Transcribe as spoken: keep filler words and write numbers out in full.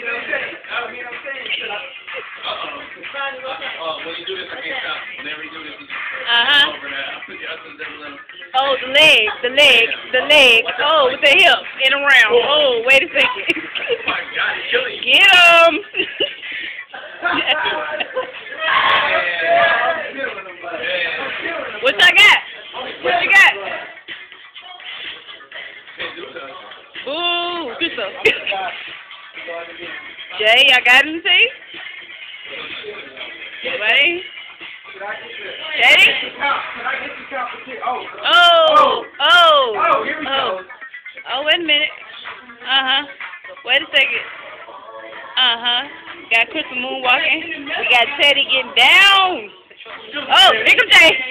Oh, when you do this, I can't stop. Whenever you do this, Uh-huh. over there. Oh, the leg, the leg, the leg. Oh, with the hip and around. Oh, wait a second. Oh my God, it's killing you. Get him. What I got? What you got? Ooh, good stuff. Jay, I got him, see? Ready? Ready? Oh, oh, oh, oh. Oh, wait a minute. Uh-huh. Wait a second. Uh-huh. Got Crystal moonwalking. We got Teddy getting down. Oh, here comes Jay.